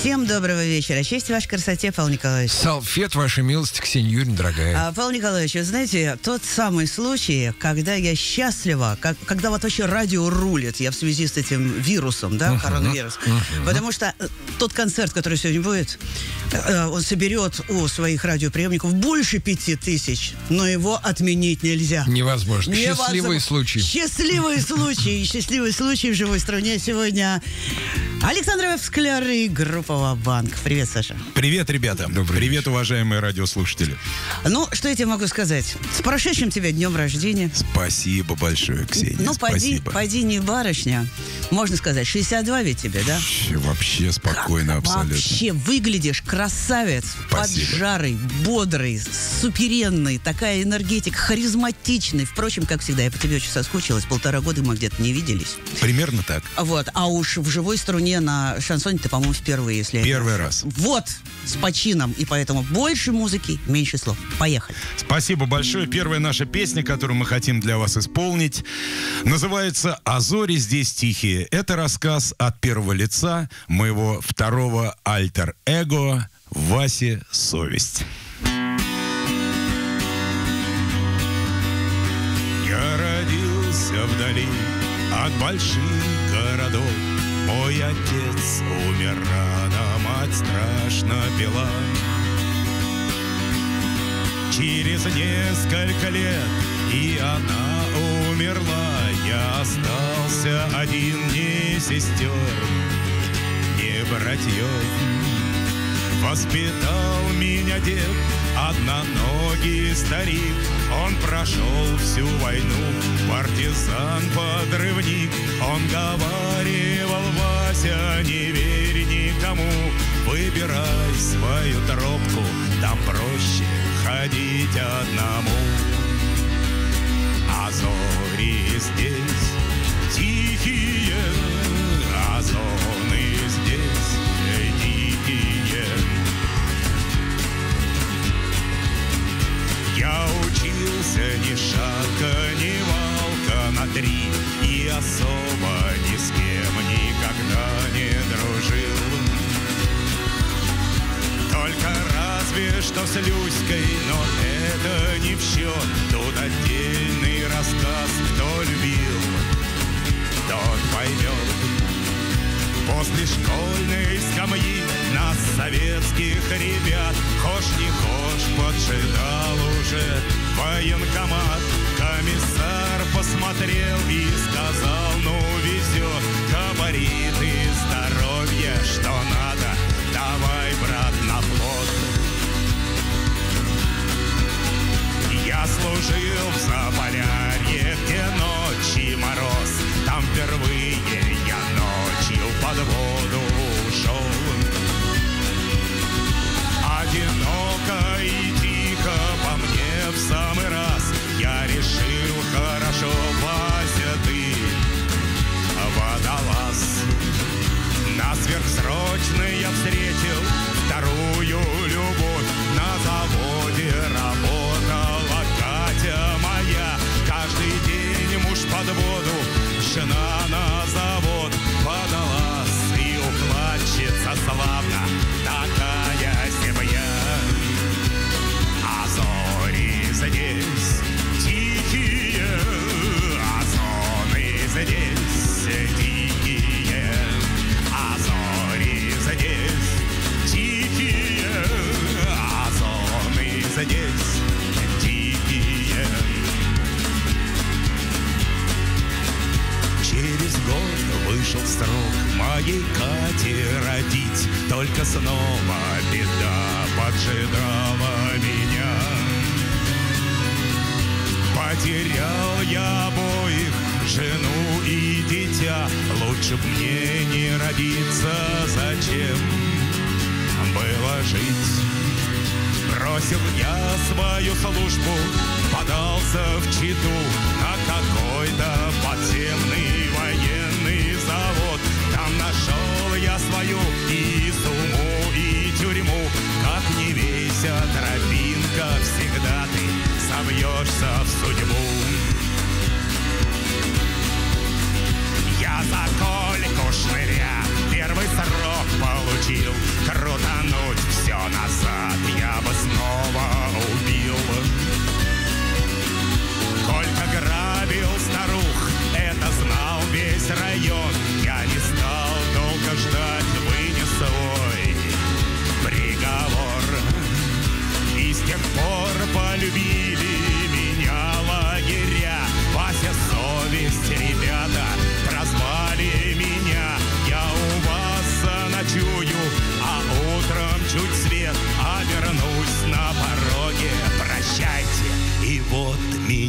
Всем доброго вечера. Честь вашей красоте, Павел Николаевич. Салфет, ваша милость, Ксения Юрьевна, дорогая. Павел Николаевич, вы знаете, тот самый случай, когда я счастлива, когда вот вообще радио рулит, я в связи с этим вирусом, да, коронавирус. Потому что тот концерт, который сегодня будет, он соберет у своих радиоприемников больше 5000, но его отменить нельзя. Невозможно. Счастливый случай. Счастливый случай в живой стране сегодня. Александр Скляр и группа Ва-Банк. Привет, Саша. Привет, ребята. Привет, вечер. уважаемые радиослушатели. Ну, что я тебе могу сказать? С прошедшим тебя днем рождения. Спасибо большое, Ксения. Ну, спасибо. пойди не барышня. Можно сказать, 62 ведь тебе, да? Вообще спокойно, абсолютно. Вообще выглядишь красавец. Спасибо. Поджарый, бодрый, суперенный, такая энергетика, харизматичный. Впрочем, как всегда, я по тебе очень соскучилась. 1,5 года мы где-то не виделись. Примерно так. Вот. А уж в живой струне на шансоне ты, по-моему, впервые, если я... Первый раз. Вот, с почином. И поэтому больше музыки, меньше слов. Поехали. Спасибо большое. Первая наша песня, которую мы хотим для вас исполнить, называется «А зори здесь тихие». Это рассказ от первого лица моего второго альтер-эго Васи Совесть. Я родился вдали от больших городов. Мой отец умер рано, мать страшно пила. Через несколько лет и она умерла. Я остался один, ни сестер, ни братьев. Воспитал меня дед, одноногий старик. Он прошел всю войну, партизан-подрывник. Он говаривал: Вася, не верь никому, выбирай свою тропку, там проще ходить одному. А зори здесь тихие, а зоны здесь дикие. Я учился ни шатка, ни валка на 3 и особо ни с кем никогда не дружил. Только разве что с Люськой, но это не в счет. Тут отдельный рассказ, кто любил, тот поймет. После школьной скамьи нас, советских ребят, хошь не хошь, поджидал уже военкомат. Комиссар посмотрел и сказал: ну везет, габариты, здоровье, что надо, давай, брат, на флот. Я служил в Заполярье, где ночь и мороз. Там впервые я ночью под воду ушел. Одиноко и тихо по мне в самый раз. Я решил: хорошо, Вася, ты водолаз. На сверхсрочной я встретил вторую любовь. На заводе работала Катя моя. Каждый день муж под воду, жена на завод. Водолаз и укладчица славно, такая семья. А зори здесь тихие, а зоны здесь дикие. А зори здесь тихие, а зоны здесь дикие. Через год вышел срок моей Кате родить. Только снова беда поджидала меня. Потерял я обоих, жену и дитя. Лучше б мне не родиться, зачем было жить? Бросил я свою службу, подался в Читу на какой-то подземный военный завод. Там нашел я свою и сумму, и тюрьму. Как не веся тропинка, всегда ты собьешься в судьбу. Я за кольку шныря первый срок получил.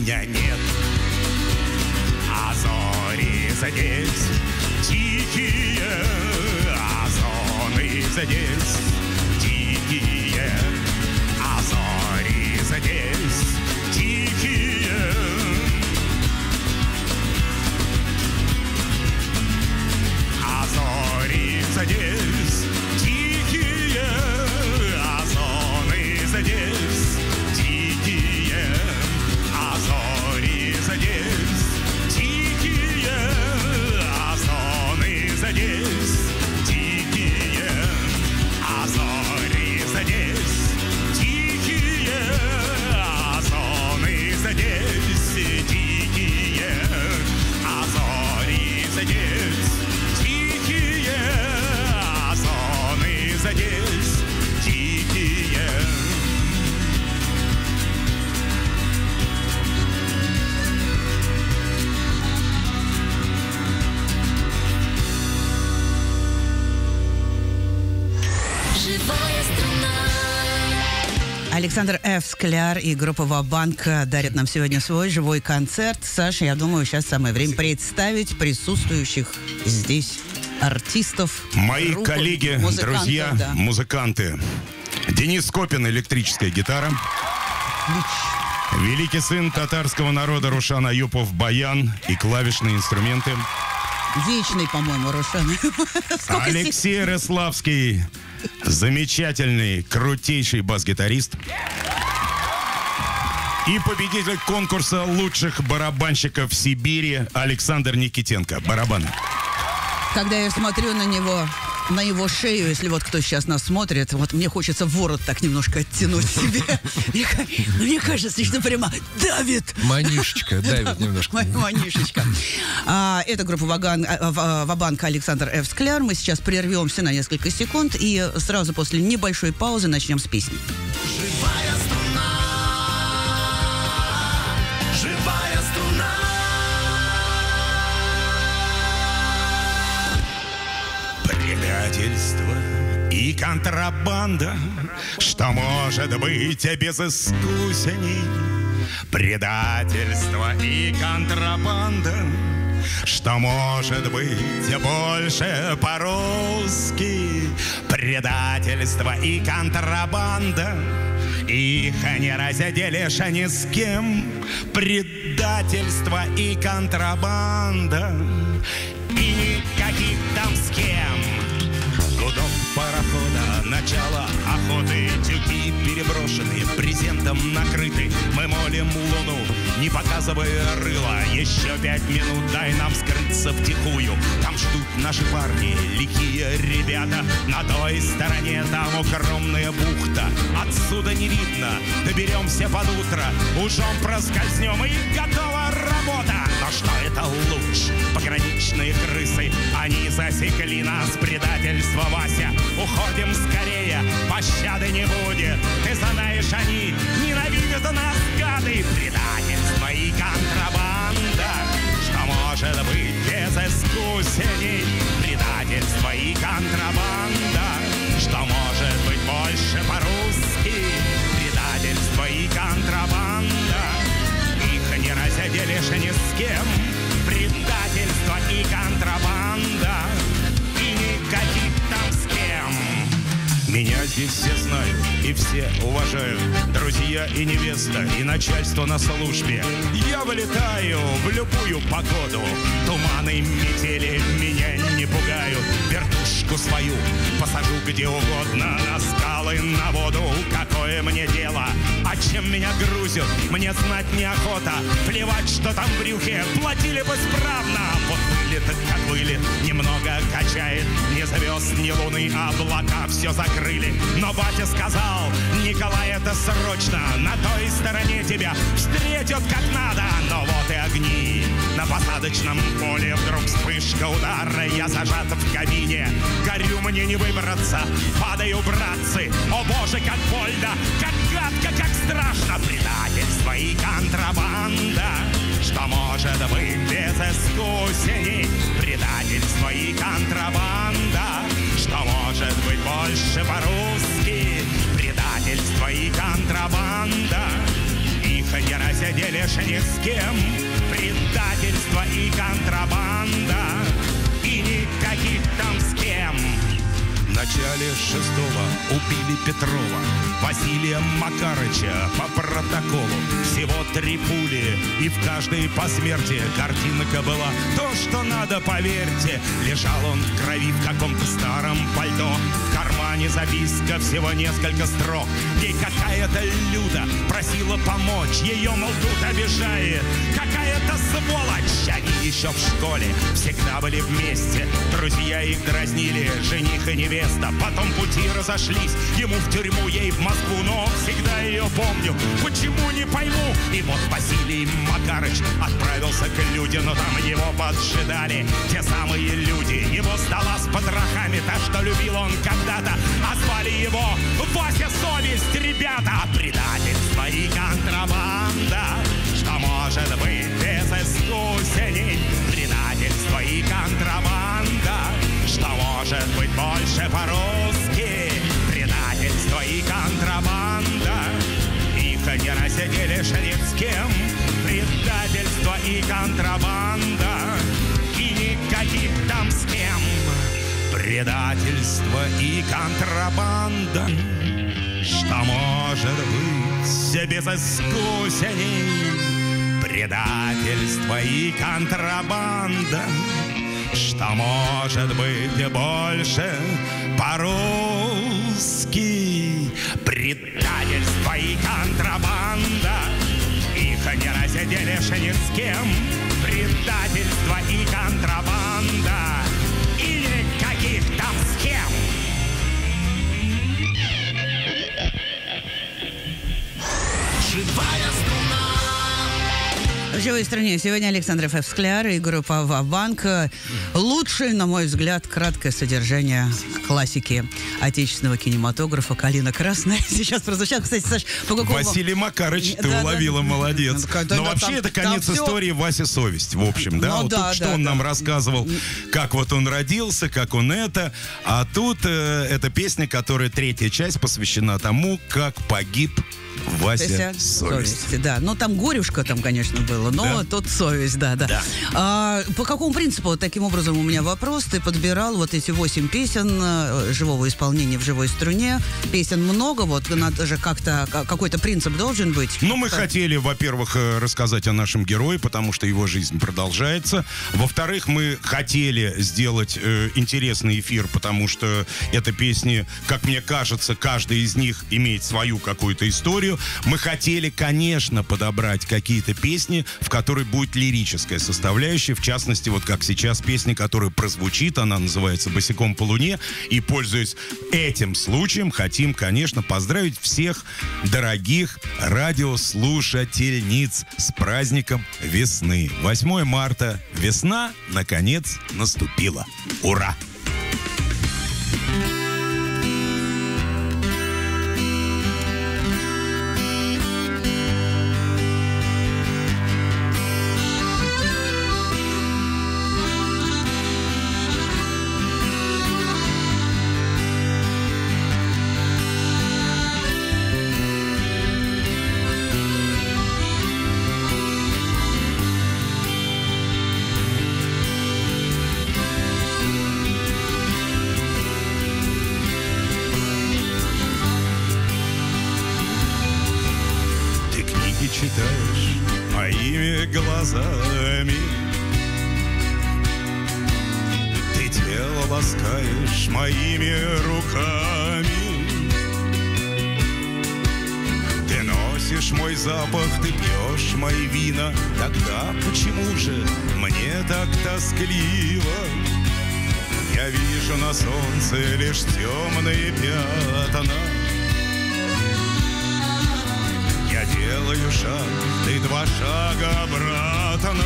меня нет. А зори здесь тихие, а зоны здесь тихие, а зори здесь тихие. А зори здесь тихие, а зоны здесь тихие, а зори здесь тихие, а зоны здесь тихие, а зори здесь тихие, а зоны здесь тихие, а зори здесь тихие, а зоны здесь тихие. Живая струна. Александр Ф. Скляр и группа «Ва-банк» дарят нам сегодня свой живой концерт. Саша, я думаю, сейчас самое время представить присутствующих здесь артистов. Мои группы, коллеги, друзья, да. музыканты. Денис Копин, электрическая гитара. Великий сын татарского народа Рушан Аюпов, баян и клавишные инструменты. Вечный, по-моему, Рушан. Алексей Рославский, замечательный, крутейший бас-гитарист. И победитель конкурса лучших барабанщиков Сибири Александр Никитенко. Барабаны. Когда я смотрю на него, на его шею, если вот кто сейчас нас смотрит, вот мне хочется ворот так немножко оттянуть себе. Мне кажется, что прямо давит. Манишечка, давит немножко. Манишечка. Это группа «Ва-банк» Александр Ф. Скляр. Мы сейчас прервемся на несколько секунд и сразу после небольшой паузы начнем с песни. Живая струна. Живая струна. Предательство и контрабанда, что может быть без искусеней? Предательство и контрабанда, что может быть больше по-русски? Предательство и контрабанда, их не разделишь ни с кем. Предательство и контрабанда, и никаких там с кем. Гудок парохода, начало охоты, тюки переброшены, брезентом накрыты. Мы молим луну, не показывая рыла. Еще 5 минут, дай нам скрыться втихую. Там ждут наши парни, лихие ребята. На той стороне там укромная бухта. Отсюда не видно, доберемся под утро. Ужом проскользнем и готова работа. Но что это луч? Пограничные крысы, они засекли нас. Предательство, Вася, уходим скорее, пощады не будет. Ты знаешь, они ненавидят нас, гады. Предательство и контрабанда, что может быть без искусеней? Предательство и контрабанда, что может быть больше по-русски? Предательство и контрабанда, их не разделишь ни с кем. Предательство и контрабанда, и никаких там с кем. Меня здесь все знают и все уважают. Друзья и невеста, и начальство на службе. Я вылетаю в любую погоду. Туманы, метели меня не пугают. Вертушку свою посажу где угодно, на скалы, на воду. Какое мне дело? А чем меня грузят? Мне знать неохота. Плевать, что там в брюхе, платили бы справно. Вот вылет, как вылет, немного качает. Ни звезд, ни луны, облака все закрыли. Но батя сказал: Николай, это срочно. На той стороне тебя встретят как надо. Но вот и огни на посадочном поле. Вдруг вспышка удара, я зажат в кабине. Горю, мне не выбраться, падаю, братцы. О боже, как больно, как гадко, как страшно. Предательство и контрабанда, что может быть без искусеней? Предательство и контрабанда, что может быть больше по-русски? Предательство и контрабанда, их Их не разделишь ни с кем. Предательство и контрабанда, и никаких там с кем. В начале 6-го убили Петрова, Василия Макарыча по протоколу. Всего 3 пули, и в каждой по смерти картинка была. То, что надо, поверьте. Лежал он в крови в каком-то старом пальто. В кармане записка, всего несколько строк. Ей какая-то Люда просила помочь. Ее, мол, тут обижает какая-то сволочь. Они еще в школе всегда были вместе. Друзья их дразнили, жених и невеста. Потом пути разошлись, ему в тюрьму, ей в Москву. Но всегда ее помню, почему не пойму. И вот Василий Макарыч отправился к Люде, но там его поджидали те самые люди. Его стола с потрохами, та, что любил он когда-то. А звали его Вася Совесть, ребята. Предательство и контрабанда, что может быть без искусеней. Предательство и контрабанда, что может быть больше по-русски. Предательство и контрабанда, их не разделишь ни с кем. Предательство и контрабанда, и никаких там с кем. Предательство и контрабанда, что может быть без искусеней. Предательство и контрабанда, что может быть больше по-русски. Предательство и контрабанда, их не разделишь ни с кем. Предательство и контрабанда, и никаких там с кем. Живая струна. В «Живой стране» сегодня Александр Ф. Скляр и группа «Ва-банк». Лучшее, на мой взгляд, краткое содержание классики отечественного кинематографа «Калина красная». Сейчас прозвучал, кстати, Саш, по какому... Василий Макарыч, ты уловила, молодец. Но вообще это конец истории Вася Совесть, в общем, да? Вот тут что он нам рассказывал, как вот он родился, как он это. А тут эта песня, которая 3-я часть посвящена тому, как погиб Вася Совесть. Да, но там горюшка там, конечно, было, но тут совесть, да. По какому принципу, вот таким образом у меня вопрос, ты подбирал вот эти 8 песен живого исполнения в живой струне, песен много, вот надо же как-то, какой-то принцип должен быть. Ну, мы хотели, во-первых, рассказать о нашем герое, потому что его жизнь продолжается. Во-вторых, мы хотели сделать интересный эфир, потому что это песни, как мне кажется, каждая из них имеет свою какую-то историю. Мы хотели, конечно, подобрать какие-то песни, в которой будет лирическая составляющая. В частности, вот как сейчас песня, которая прозвучит, она называется «Босиком по луне». И, пользуясь этим случаем, хотим, конечно, поздравить всех дорогих радиослушательниц с праздником весны. 8 марта. Весна, наконец, наступила. Ура! Читаешь моими глазами, ты тело ласкаешь моими руками, ты носишь мой запах, ты пьешь мои вина. Тогда почему же мне так тоскливо? Я вижу на солнце лишь темные пятна. Я делаю шаг, ты 2 шага обратно.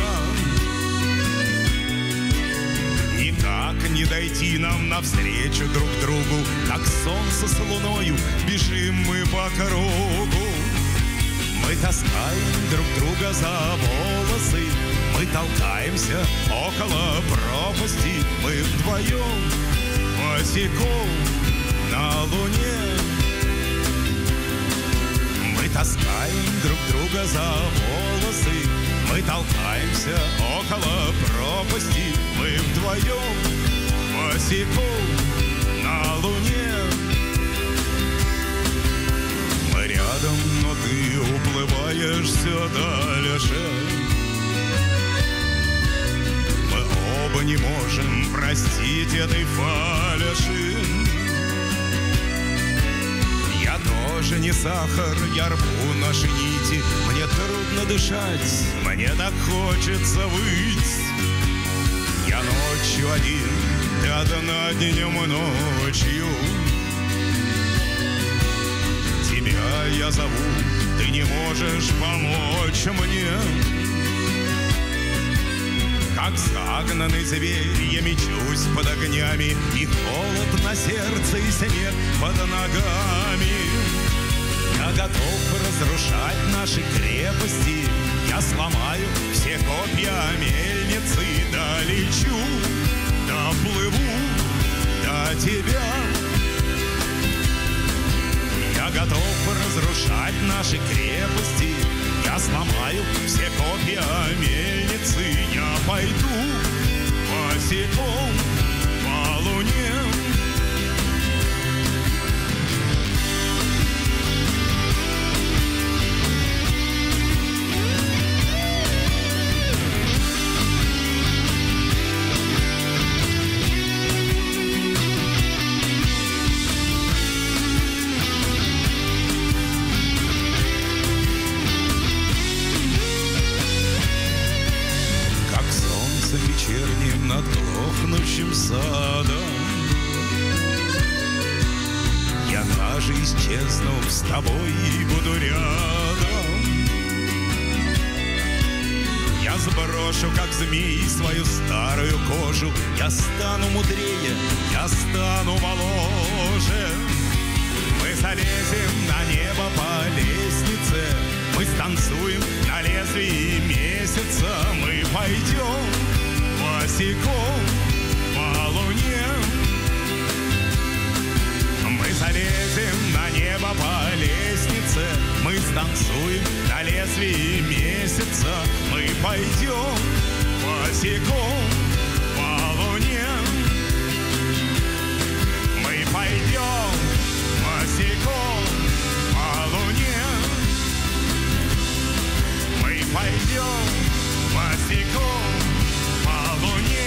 Никак не дойти нам навстречу друг другу, как солнце с луною бежим мы по кругу. Мы таскаем друг друга за волосы, мы толкаемся около пропасти. Мы вдвоем босиком на луне. Мы таскаем друг друга за волосы, мы толкаемся около пропасти, мы вдвоем босиком на луне. Мы рядом, но ты уплываешь все дальше. Мы оба не можем простить этой фальши. Я тоже не сахар, я рву наши нити. Мне трудно дышать, мне так хочется выть. Я ночью один, ты одна днем и ночью. Тебя я зову, ты не можешь помочь мне. Как загнанный зверь я мечусь под огнями, и холод на сердце, и снег под ногами. Я готов разрушать наши крепости, я сломаю все копья мельницы, долечу, доплыву до тебя. Я готов разрушать наши крепости, я сломаю все копья мельницы, я пойду босиком по луне. Вечерним над глохнущим садом я даже исчезну с тобой и буду рядом. Я сброшу, как змей, свою старую кожу. Я стану мудрее, я стану моложе. Мы залезем на небо по лестнице, мы станцуем на лезвии месяца, мы пойдем босиком по луне. Мы залезем на небо по лестнице, мы станцуем на лезвии месяца, мы пойдем босиком по луне. Мы пойдем босиком по луне. Мы пойдем босиком по луне.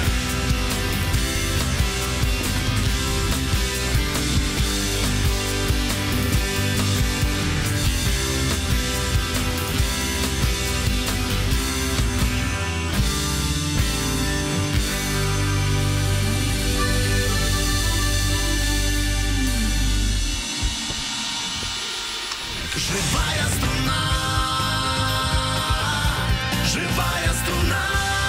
Живая струна, живая струна.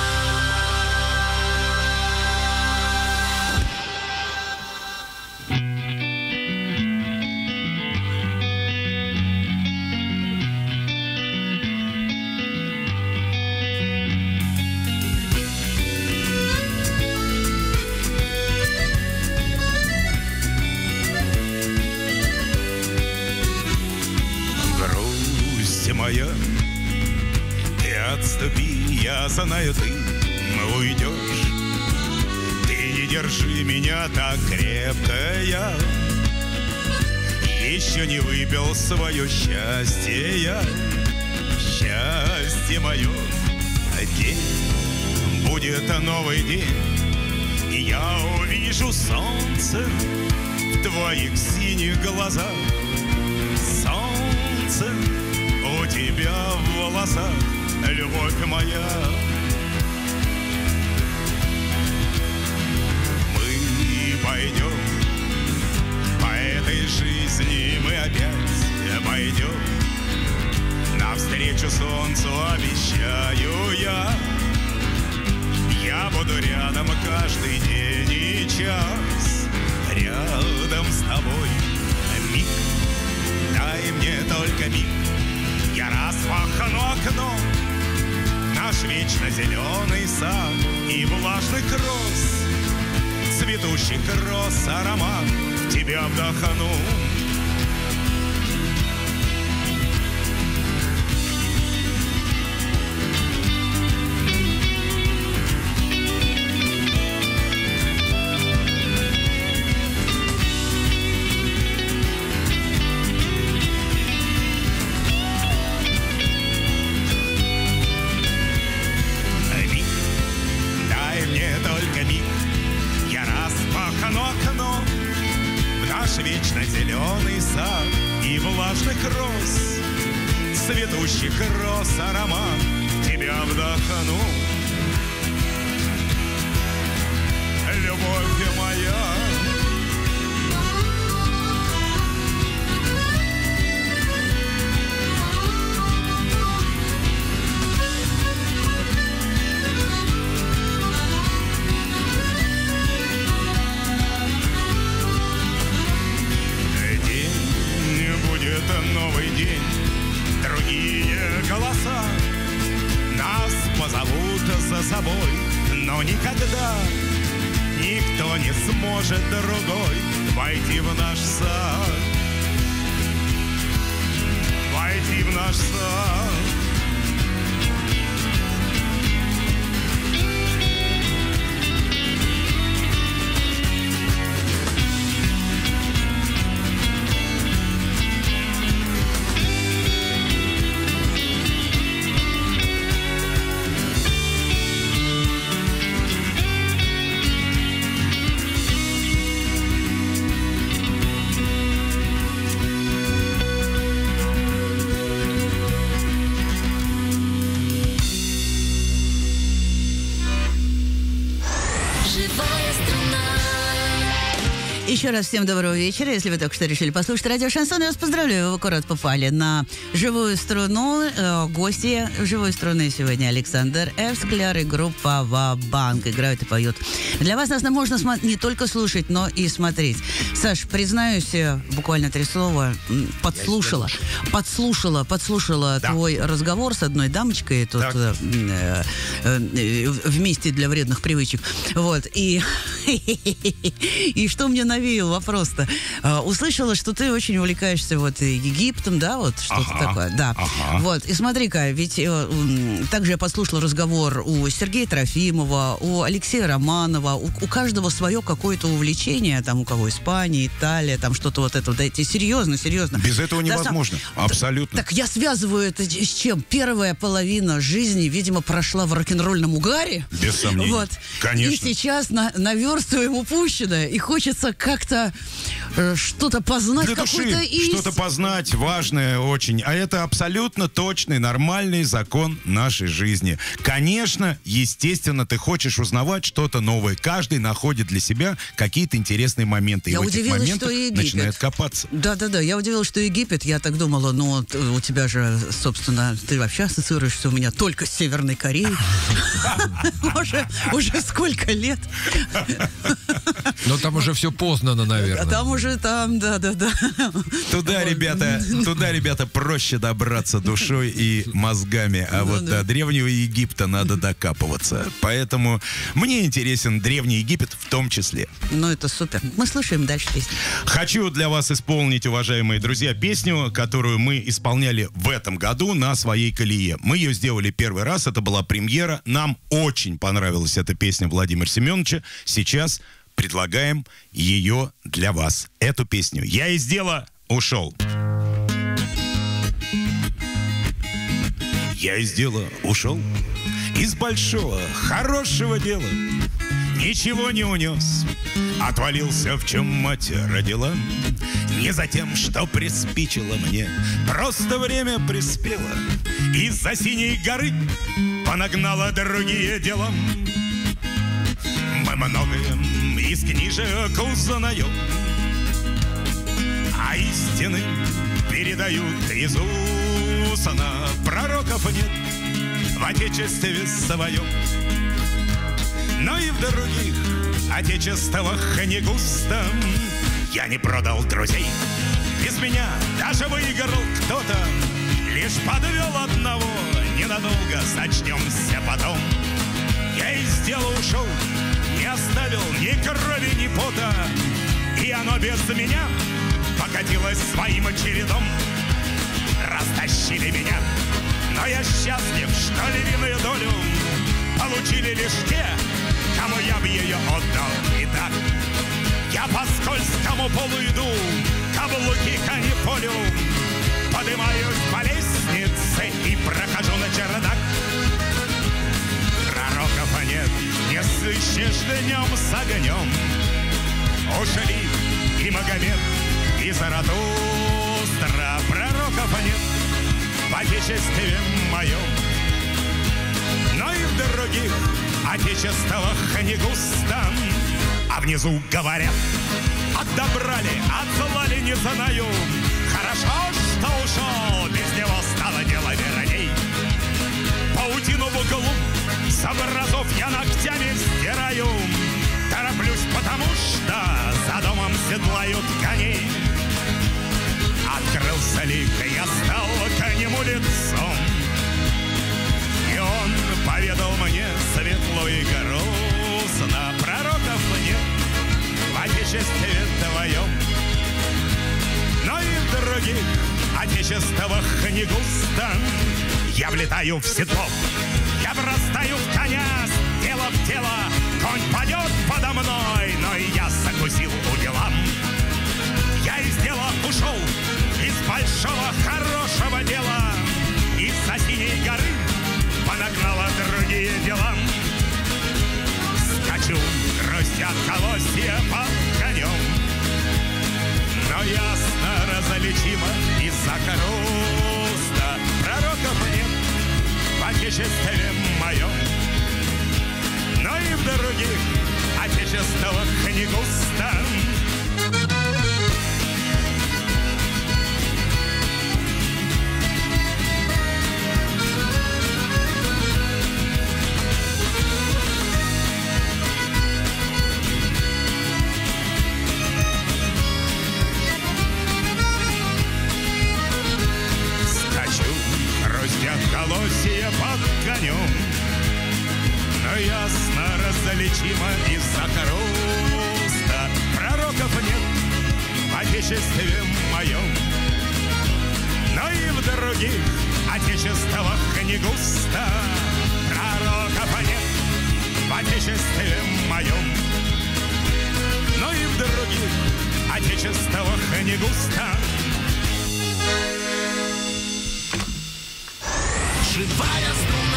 Грусть моя, ты отступи, я знаю, ты уйдешь. Ты не держи меня так крепко, я еще не выпил свое счастье, я. Счастье мое, день будет новый день, и я увижу солнце в твоих синих глазах. Солнце у тебя в волосах, любовь моя. Мы пойдем по этой жизни, мы опять пойдем навстречу солнцу, обещаю я. Я буду рядом каждый день и час, рядом с тобой. Миг, дай мне только миг, я распахну окно, наш вечно зеленый сад и влажных роз, цветущих роз аромат в тебя вдохну. зеленый сад и влажных роз, цветущих роз аромат тебя вдохнул. Любовь моя, новый день, другие голоса нас позовут за собой, но никогда никто не сможет другой войти в наш сад, войти в наш сад. Еще раз всем доброго вечера. Если вы только что решили послушать радио Шансон, я вас поздравляю, вы аккурат попали на живую струну. Гости живой струны сегодня Александр Ф. Скляр и группа Ва-Банк играют и поют. Для вас нас можно не только слушать, но и смотреть. Саш, признаюсь, буквально 3 слова, подслушала твой разговор с одной дамочкой тут вместе для вредных привычек. Вот. И что мне навеял вопрос-то? Услышала, что ты очень увлекаешься вот Египтом, да, вот что-то такое. Да. Вот. И смотри-ка, ведь также я послушала разговор у Сергея Трофимова, у Алексея Романова, у каждого свое какое-то увлечение, там у кого Испания, Италия, там что-то вот это, да, серьезно. Без этого невозможно, абсолютно. Так я связываю это с чем? Первая половина жизни, видимо, прошла в рок-н-ролльном угаре. Без сомнений, вот. конечно. И сейчас наверстываем упущенное, и хочется как-то что-то познать, для какой-то души, что-то познать, важное очень. А это абсолютно точный, нормальный закон нашей жизни. Конечно, естественно, ты хочешь узнавать что-то новое. Каждый находит для себя какие-то интересные моменты. Я и в этих удивилась, моментах что Египет начинает копаться. Да. Я удивилась, что Египет, я так думала, у тебя же, собственно, ты вообще ассоциируешься у меня только с Северной Кореей. Уже сколько лет. Но там уже все познано, наверное. Там уже, да. Туда, ребята, проще добраться душой и мозгами. А вот до Древнего Египта надо докапываться. Поэтому мне интересен Древний Египет в том числе. Ну, это супер. Мы слушаем дальше песню. Хочу для вас исполнить, уважаемые друзья, песню, которую мы исполняли в этом году на своей колее. Мы ее сделали первый раз, это была премьера. Нам очень понравилась эта песня Владимира Семеновича. Сейчас предлагаем ее для вас. Эту песню «Я из дела ушел». Я из дела ушел, из большого, хорошего дела. Ничего не унес, отвалился, в чем мать родила. Не за тем, что приспичило мне, просто время приспело. Из-за синей горы понагнало другие дела. Мы многое из книжек узнаем, а истины передают из устно. Пророков нет в отечестве своем, но и в других отечествах не густо. Я не продал друзей, без меня даже выиграл кто-то. Лишь подвел одного, ненадолго, сочнемся потом. Я из дела ушел, не оставил ни крови, ни пота, и оно без меня покатилось своим чередом. Растащили меня, но я счастлив, что львиную долю получили лишь те, кому я б ее отдал. Итак, я по скользкому полу иду, каблуки канифолю, поднимаюсь по лестнице и прохожу на чердак. Пророков нет, не сыщешь днем с огнем. Ушли и Магомед, и Заратустра, пророков нет в отечестве моем, но и в других отечествах не густо. А внизу говорят, отобрали, отзлали, не знаю. Хорошо, что ушел, без него стало дело верней. Паутину в углу с образов я ногтями сдираю. Тороплюсь, потому что за домом седлают коней. Открылся лик, я стал к нему лицом, и он поведал мне светло и грустно: пророков нет в отечестве твоем, но и в других отечествах не густо. Я влетаю в седло, я врастаю в коня, с тела в тело, конь падет подо мной, но и я закусил уделам. Я из дела ушел, из большого хорошего дела, из-за синей горы понагнала другие дела. Скачу, хрустят колосья под конем, но ясно различимо из-за хруста пророков нет в отечестве моем, но и в других отечествах не густо. Колосья под конем, но ясно различимо из-за хруста пророков нет в отечестве моем, но и в других отечествах не густо. Пророков нет в отечестве моем, но и в других отечествах не густо. Живая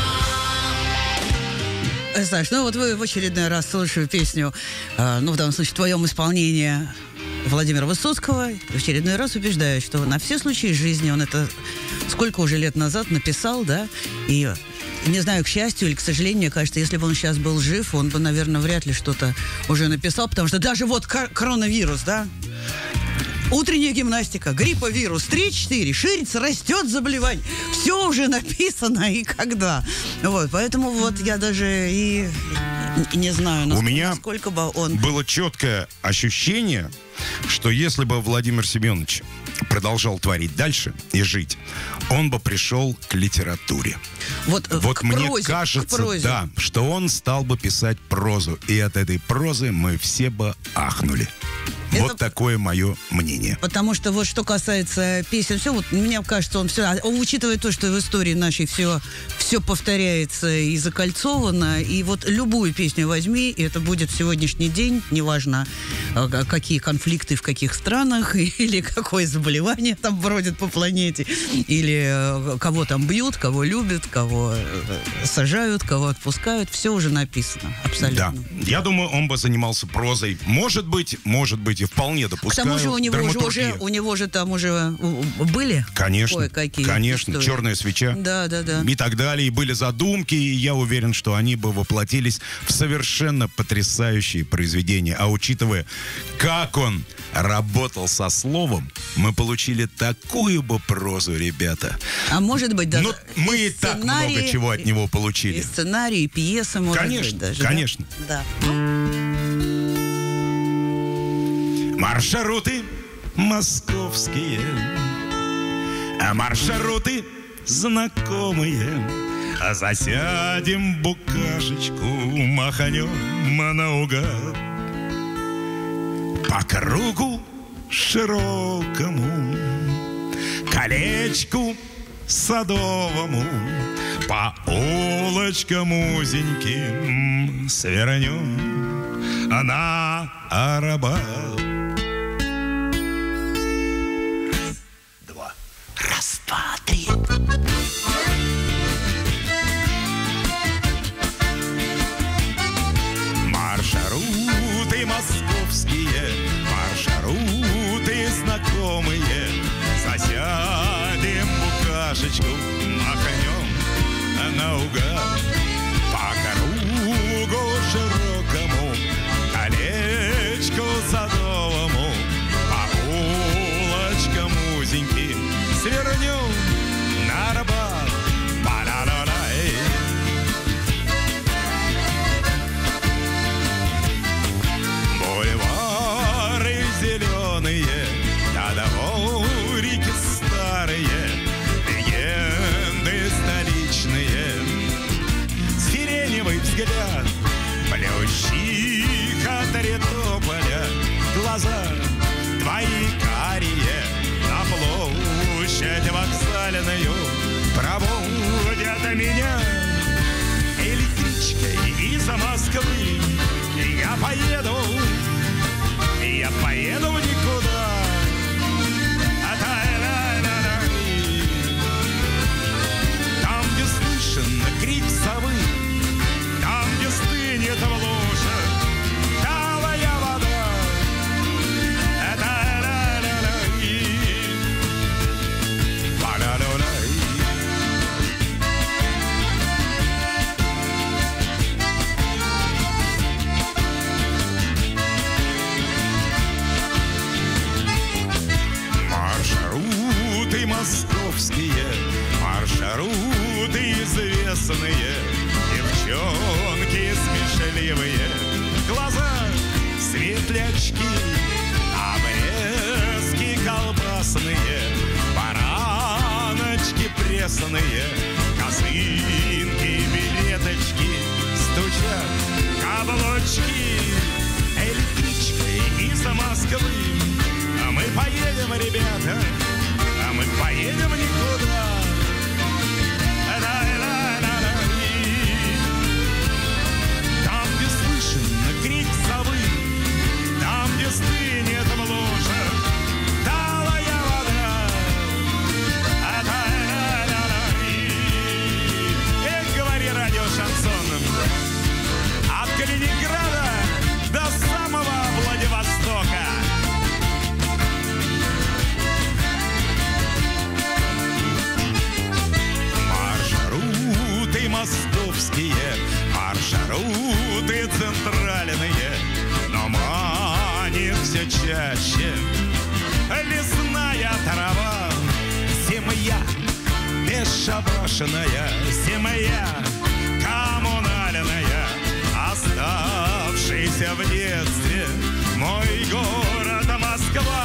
струна. Саш, ну вот вы в очередной раз слушали песню, ну в данном случае в твоем исполнении, Владимира Высоцкого. В очередной раз убеждаю, что на все случаи жизни он это сколько уже лет назад написал, да, и не знаю, к счастью или к сожалению, мне кажется, если бы он сейчас был жив, он бы, наверное, вряд ли что-то уже написал, потому что даже вот коронавирус, да, утренняя гимнастика, грипповирус, 3-4, ширится, растет заболевание. Все уже написано и когда. Вот, поэтому вот я даже и не знаю, насколько бы он... Было четкое ощущение, что если бы Владимир Семенович продолжал творить дальше и жить, он бы пришел к литературе. Вот мне кажется, да, что он стал бы писать прозу. И от этой прозы мы все бы ахнули. Вот такое мое мнение. Потому что вот что касается песен, все, вот мне кажется, он все, учитывая то, что в истории нашей все повторяется и закольцовано, и вот любую песню возьми, и это будет сегодняшний день, неважно, какие конфликты в каких странах, или какое заболевание там бродит по планете, или кого там бьют, кого любят, кого сажают, кого отпускают, все уже написано, абсолютно. Да, я думаю, он бы занимался прозой. Может быть, и вполне допускаю. К тому же у него же там уже были кое-какие. Конечно, истории. «Черная свеча». Да. И так далее. И были задумки, и я уверен, что они бы воплотились в совершенно потрясающие произведения. А учитывая, как он работал со словом, мы получили такую бы прозу, ребята. А может быть даже... мы и так много чего от него получили. И сценарий, и пьесы, может быть даже. Конечно. Да. Маршруты московские, маршруты знакомые, засядем букашечку, маханем наугад по кругу широкому, колечку садовому, по улочкам узеньким свернем на Арбат. Раз, два, три. Маршруты московские, маршруты знакомые, из Москвы я поеду в никуда. Там, где слышен крик совы, там, где стынет в луже талая вода. Маршруты московские, маршруты известные, девчонки смешливые, глаза светлячки, обрезки колбасные, бараночки пресные, косынки, билеточки, стучат каблучки, электричкой из Москвы. А мы поедем, ребята, а мы поедем никуда. Там, где слышен крик совы, там, где стынет в луже талая вода. Эх, говори радио шансоном. От Калининграда до самого Владивостока. Маршруты московские, маршруты центральные, но манит все чаще лесная трава. Семья бесшабашенная, семья коммунальная, оставшийся в детстве мой город Москва.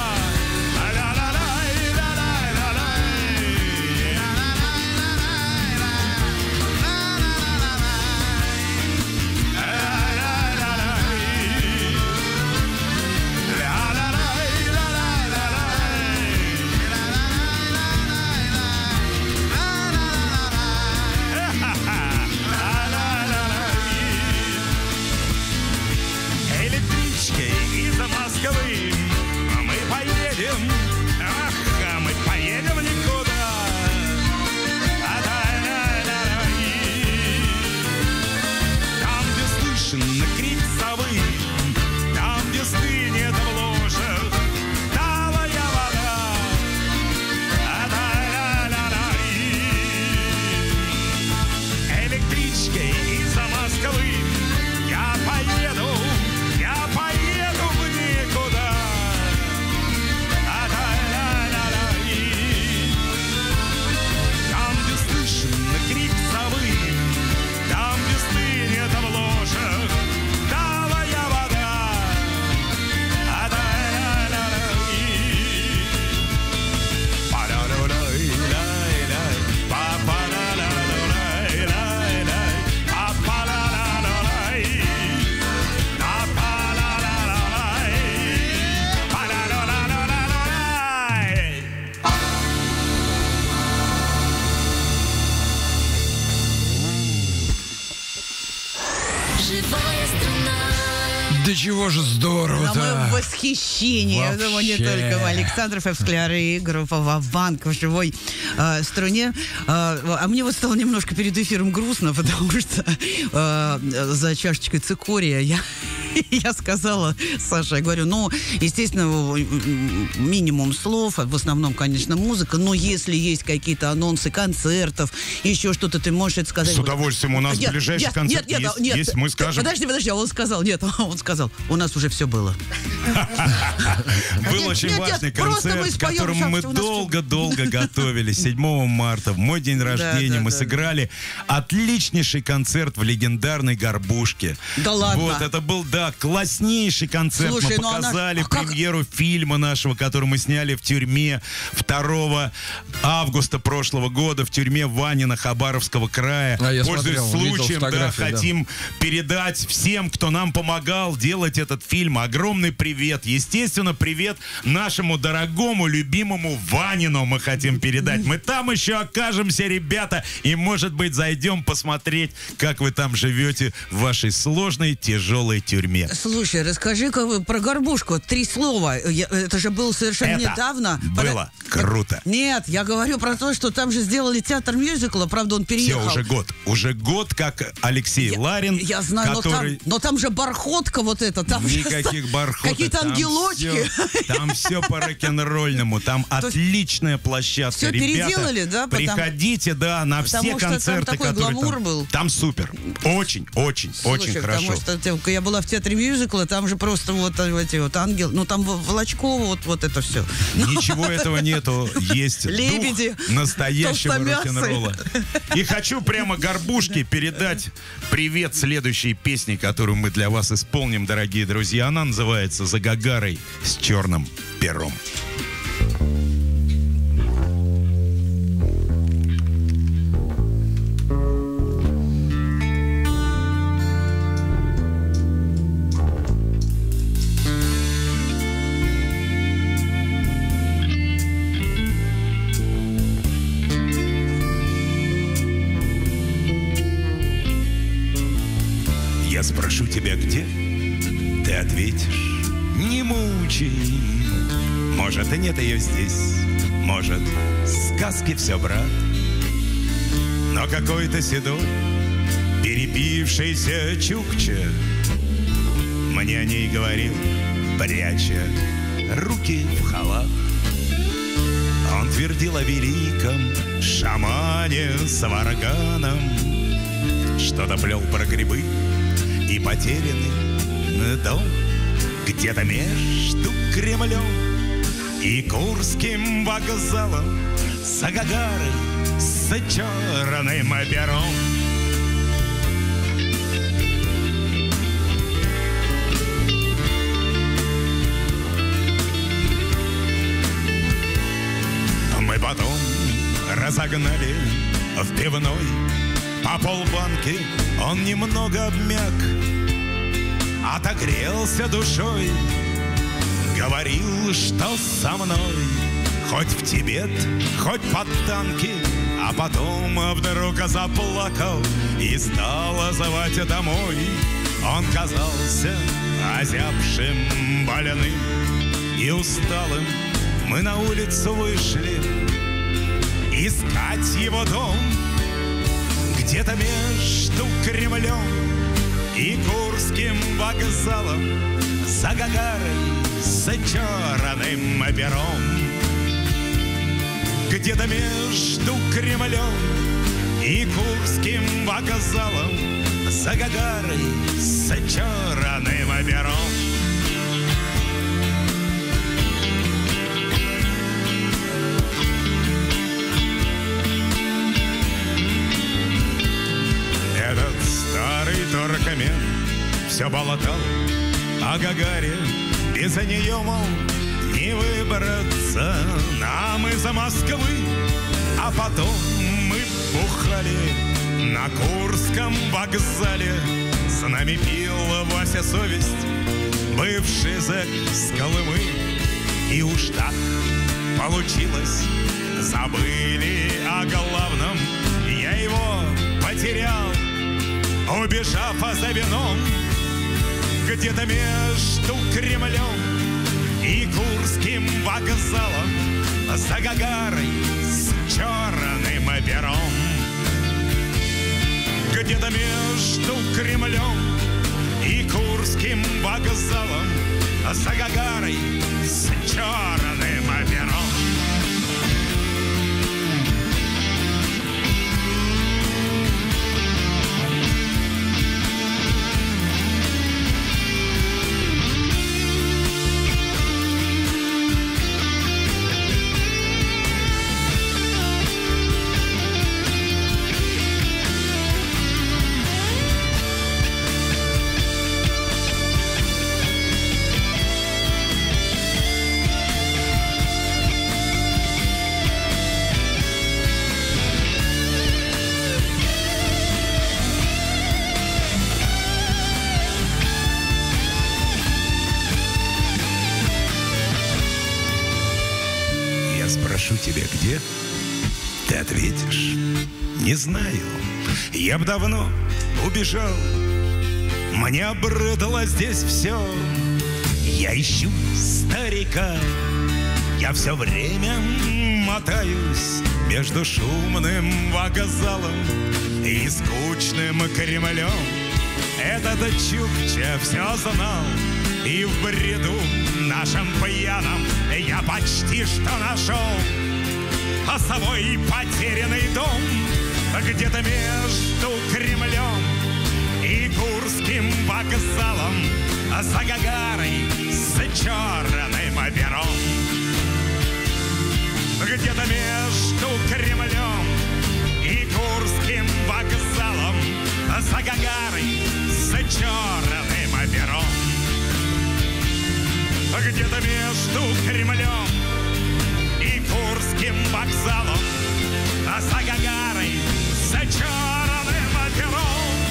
Мы поедем, ах, а мы поедем никуда. Там, где слышен крик совы, там, где стынет в луже талая вода. Электричкой из Москвы я поеду в никуда. Там, где слышен крик совы, там, где стынет в ложе талая вода. Живая страна. Да чего же Но мы здорово-то. в восхищении. Я думаю, не Вообще. только Александров, Эвскляр и группа Ва-Банк в живой струне. А мне вот стало немножко перед эфиром грустно, потому что за чашечкой цикория я сказала Саше, я говорю, ну, естественно, минимум слов, в основном, конечно, музыка, но если есть какие-то анонсы концертов, еще что-то, ты можешь это сказать. С удовольствием. У нас ближайший концерт есть, мы скажем. Подожди, он сказал, у нас уже все было. Был очень важный концерт, к которому мы долго-долго готовились. 7 марта, в мой день рождения, мы сыграли отличнейший концерт в легендарной Горбушке. Да ладно? Вот, это был, да, Да, класснейший концерт. Слушай, мы показали а как? премьеру фильма нашего, который мы сняли в тюрьме 2 августа прошлого года, в тюрьме Ванина Хабаровского края. Я Пользуясь смотрел, видел случаем, да, фотографии, да. хотим передать всем, кто нам помогал делать этот фильм, огромный привет. Естественно, привет нашему дорогому, любимому Ванину мы хотим передать. Мы там еще окажемся, ребята, и, может быть, зайдем посмотреть, как вы там живете в вашей сложной, тяжелой тюрьме. Слушай, расскажи-ка про горбушку. 3 слова. Это же было совершенно Это недавно. было круто. Нет, я говорю про то, что там же сделали театр мюзикла, правда, он переехал. Все, уже год, как Алексей Ларин, Я знаю, который... но там же бархотка вот эта. Там Никаких бархоток. Какие-то ангелочки. Там все по рок-н-ролльному. Там отличная площадка. Все Ребята, переделали, да? Приходите, да, на все Потому что концерты, там такой которые гламур там. был. Там супер. Очень Слушай, хорошо. Потому что я была в театре мюзикла, там же просто вот эти вот ангелы, ну там Волочкова, вот это все. Ничего этого нету. Есть Лебеди, дух настоящего толстомясые. рок-н-ролла. И хочу прямо горбушке передать привет следующей песне, которую мы для вас исполним, дорогие друзья. Она называется «За Гагарой с черным пером». Я спрошу тебя, где? Ты ответишь, не мучай. Может, и нет ее здесь. Может, сказки все, брат. Но какой-то седой, перепившийся чукча мне о ней говорил, пряча руки в халат. Он твердил о великом шамане с варганом, что-то плел про грибы и потерянный дом где-то между Кремлем и Курским вокзалом, за Гагарой с черным пером. Мы потом разогнали в пивной по полбанки, он немного обмяк, отогрелся душой, говорил, что со мной хоть в Тибет, хоть под танки, а потом вдруг заплакал и стал звать домой. Он казался озябшим, больным и усталым. Мы на улицу вышли искать его дом где-то между Кремлем и Курским вокзалом, за Гагарой с черным пером. Где-то между Кремлем и Курским вокзалом, за Гагарой с черным пером. Этот старый торкомен все болотал о Гагаре, без нее, мол, не выбраться нам из Москвы. А потом мы бухали на Курском вокзале, с нами пил Вася Совесть, бывший зэк с Колымы. И уж так получилось, забыли о главном, я его потерял, убежав за вином. Где-то между Кремлем и Курским вокзалом, за Гагарой с черным пером. Где-то между Кремлем и Курским вокзалом, за Гагарой с черным пером. спрошу тебя, где, ты ответишь: не знаю. Я б давно убежал, мне обрыдало здесь все. Я ищу старика, я все время мотаюсь между шумным вокзалом и скучным Кремлем. Этот Чукча все знал, и в бреду нашем пьяном я почти что нашел свой потерянный дом где-то между Кремлем и Курским вокзалом, за Гагарой с черным пером. Где-то между Кремлем и Курским вокзалом, за Гагарой с черным пером. Где-то между Кремлем и Курским вокзалом, за Гагарой с черным пером.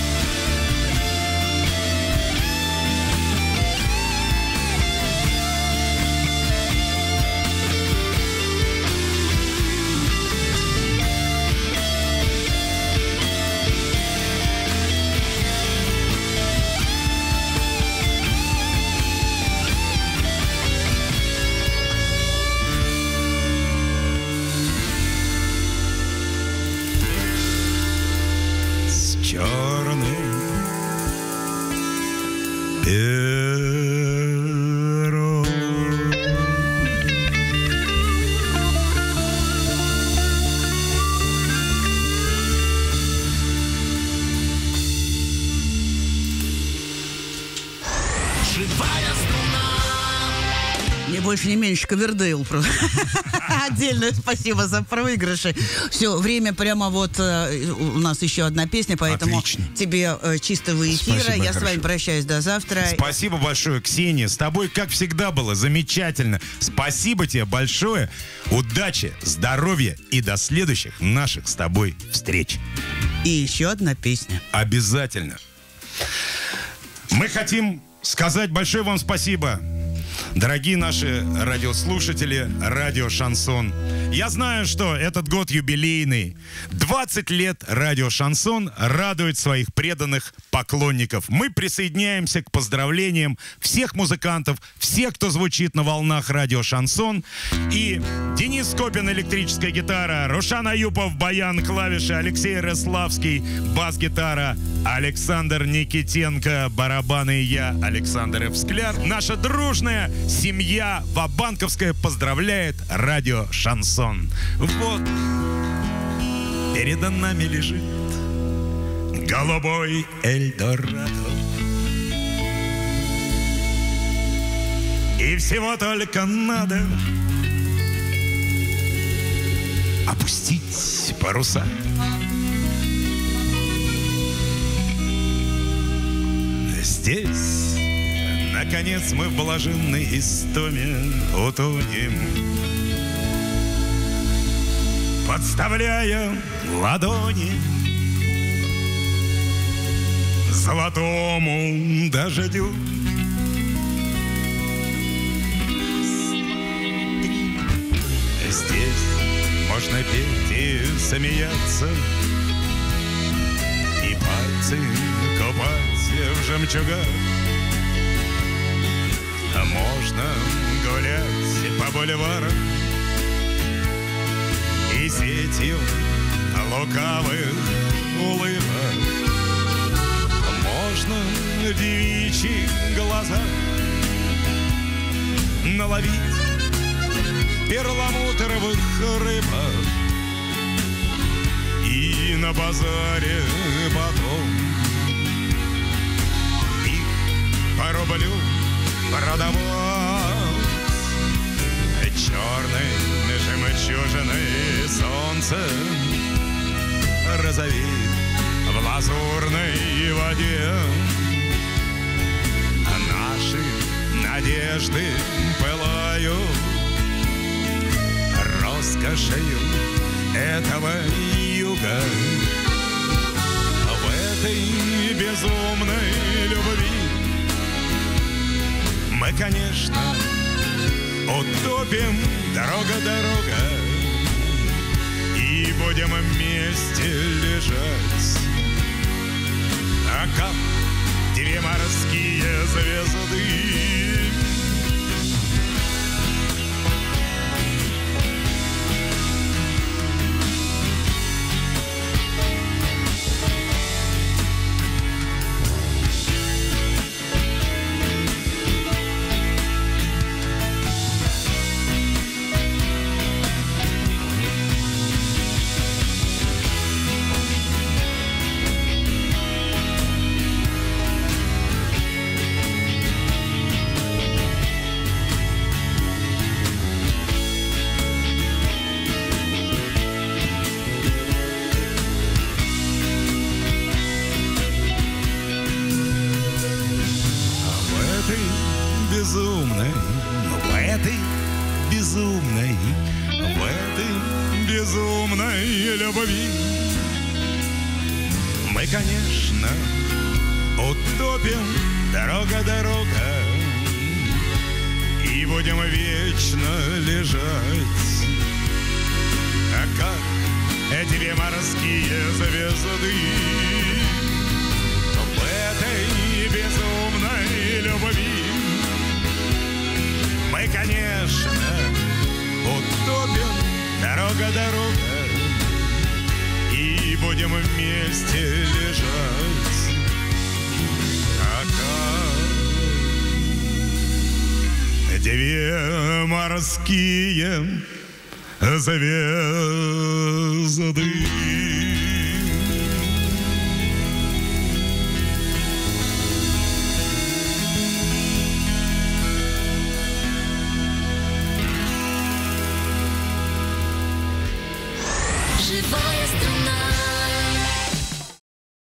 Больше не меньше Ковердейл. Отдельное спасибо за проигрыши. Все, время прямо вот у нас еще одна песня, поэтому отлично. Тебе чистого эфира. Спасибо, я с вами прощаюсь до завтра. Спасибо большое, Ксения. С тобой, как всегда, было замечательно. Спасибо тебе большое. Удачи, здоровья и до следующих наших с тобой встреч. И еще одна песня. Обязательно. Мы хотим сказать большое вам спасибо, дорогие наши радиослушатели, радио «Шансон». Я знаю, что этот год юбилейный. 20 лет радио «Шансон» радует своих преданных поклонников. Мы присоединяемся к поздравлениям всех музыкантов, всех, кто звучит на волнах радио «Шансон». И Денис Скопин — электрическая гитара, Рушан Аюпов — баян, клавиши, Алексей Рославский — бас-гитара, Александр Никитенко — барабаны и я, Александр Ф. Скляр. Наша дружная семья Вабанковская поздравляет радио «Шансон». Вот передо нами лежит голубой Эльдорадо, и всего только надо опустить паруса. Здесь, наконец, мы в блаженной истоме утонем, подставляя ладони золотому дождю. Здесь можно петь и смеяться, и пальцы купать в жемчугах. А можно гулять по бульварам и сетью лукавых улыбок. Можно в девичьих глазах наловить перламутровых рыбок, и на базаре потом их по рублю продавать. Черной жемчужиной солнце розовеет в лазурной воде, а наши надежды пылают роскошью этого юга. В этой безумной любви мы, конечно, утопим, дорога, и будем вместе лежать. А как две морские звезды безумной любви мы, конечно, утопим дорога, и будем вечно лежать. А как эти две морские звезды в этой безумной любви мы, конечно, утопим дорога, и будем вместе лежать. А как две морские звезды.